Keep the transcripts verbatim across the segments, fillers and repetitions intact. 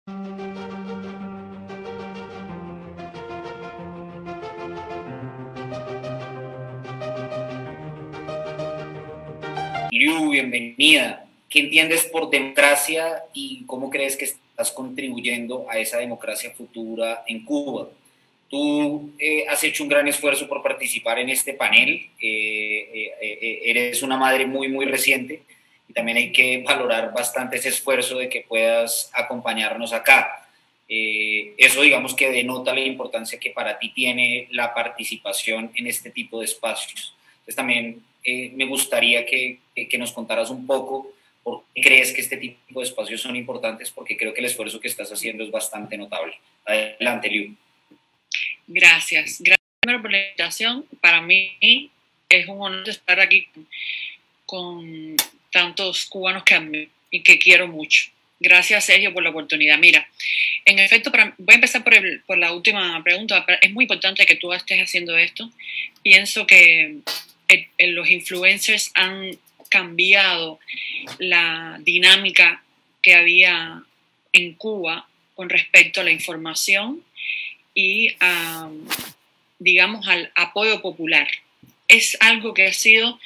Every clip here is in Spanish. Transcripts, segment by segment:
Liu, bienvenida. ¿Qué entiendes por democracia y cómo crees que estás contribuyendo a esa democracia futura en Cuba? Tú eh, has hecho un gran esfuerzo por participar en este panel, eh, eh, eh, eres una madre muy, muy reciente y también hay que valorar bastante ese esfuerzo de que puedas acompañarnos acá. Eh, eso digamos que denota la importancia que para ti tiene la participación en este tipo de espacios. Entonces también eh, me gustaría que, que nos contaras un poco por qué crees que este tipo de espacios son importantes, porque creo que el esfuerzo que estás haciendo es bastante notable. Adelante, Liu. Gracias. Gracias por la invitación. Para mí es un honor estar aquí con tantos cubanos que admiro y que quiero mucho. Gracias, Sergio, por la oportunidad. Mira, en efecto, para, voy a empezar por, el, por la última pregunta. Es muy importante que tú estés haciendo esto. Pienso que el, el, los influencers han cambiado la dinámica que había en Cuba con respecto a la información y, um, digamos, al apoyo popular. Es algo que ha sido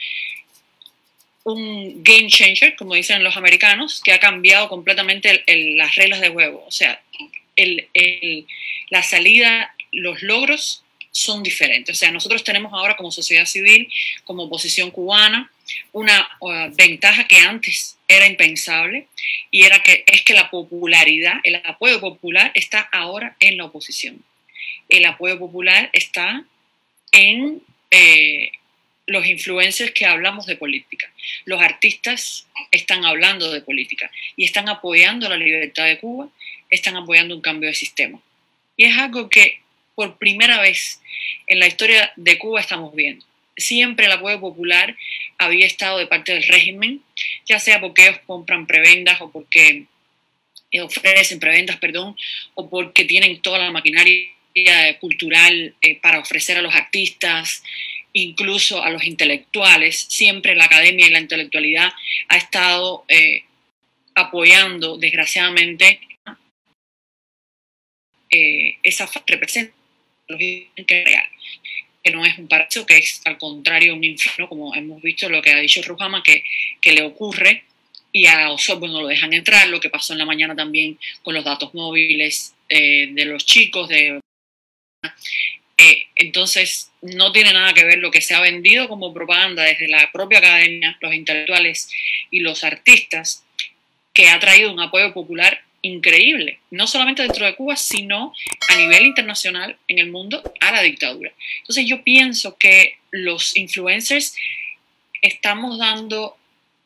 un game changer, como dicen los americanos, que ha cambiado completamente el, el, las reglas de juego. O sea, el, el, la salida, los logros son diferentes. O sea, nosotros tenemos ahora como sociedad civil, como oposición cubana, una uh, ventaja que antes era impensable, y era que es que la popularidad, el apoyo popular está ahora en la oposición. El apoyo popular está en eh, los influencers que hablamos de política. Los artistas están hablando de política y están apoyando la libertad de Cuba, están apoyando un cambio de sistema. Y es algo que por primera vez en la historia de Cuba estamos viendo. Siempre el apoyo popular había estado de parte del régimen, ya sea porque ellos compran prebendas o porque ofrecen prebendas, perdón, o porque tienen toda la maquinaria cultural eh, para ofrecer a los artistas, incluso a los intelectuales. Siempre la academia y la intelectualidad ha estado eh, apoyando, desgraciadamente, eh, esa representación real, que no es un paraíso, que es al contrario un infierno, como hemos visto lo que ha dicho Ruhama, que, que le ocurre, y a Osorbo no lo dejan entrar, lo que pasó en la mañana también con los datos móviles eh, de los chicos, de Eh, entonces, no tiene nada que ver lo que se ha vendido como propaganda desde la propia academia, los intelectuales y los artistas, que ha traído un apoyo popular increíble, no solamente dentro de Cuba, sino a nivel internacional en el mundo a la dictadura. Entonces, yo pienso que los influencers estamos dando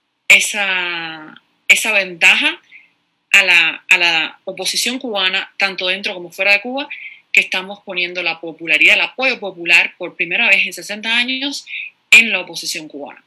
esa, esa ventaja a la, a la oposición cubana, tanto dentro como fuera de Cuba, que estamos poniendo la popularidad, el apoyo popular por primera vez en sesenta años en la oposición cubana.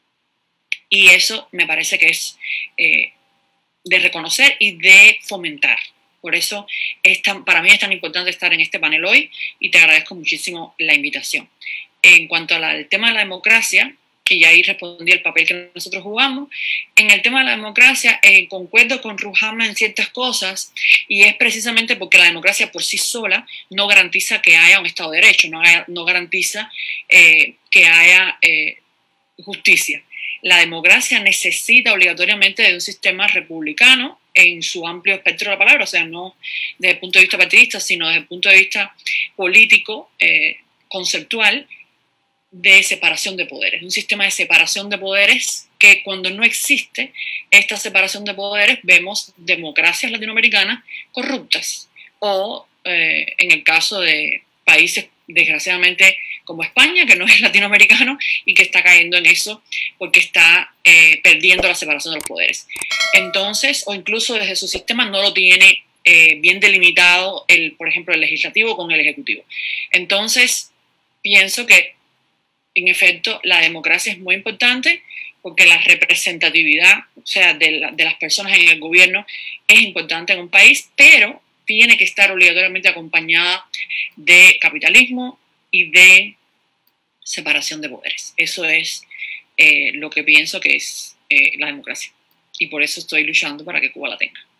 Y eso me parece que es eh, de reconocer y de fomentar. Por eso es tan, para mí es tan importante estar en este panel hoy, y te agradezco muchísimo la invitación. En cuanto al tema de la democracia, que ya ahí respondí el papel que nosotros jugamos. En el tema de la democracia, eh, concuerdo con Ruhama en ciertas cosas, y es precisamente porque la democracia por sí sola no garantiza que haya un Estado de Derecho, no, haya, no garantiza eh, que haya eh, justicia. La democracia necesita obligatoriamente de un sistema republicano en su amplio espectro de la palabra, o sea, no desde el punto de vista partidista, sino desde el punto de vista político, eh, conceptual, de separación de poderes, un sistema de separación de poderes que cuando no existe esta separación de poderes vemos democracias latinoamericanas corruptas o eh, en el caso de países desgraciadamente como España, que no es latinoamericano y que está cayendo en eso porque está eh, perdiendo la separación de los poderes. Entonces, o incluso desde su sistema no lo tiene eh, bien delimitado, el, por ejemplo, el legislativo con el ejecutivo. Entonces, pienso que en efecto, la democracia es muy importante porque la representatividad, o sea, de, la, de las personas en el gobierno es importante en un país, pero tiene que estar obligatoriamente acompañada de capitalismo y de separación de poderes. Eso es eh, lo que pienso que es eh, la democracia. Y por eso estoy luchando para que Cuba la tenga.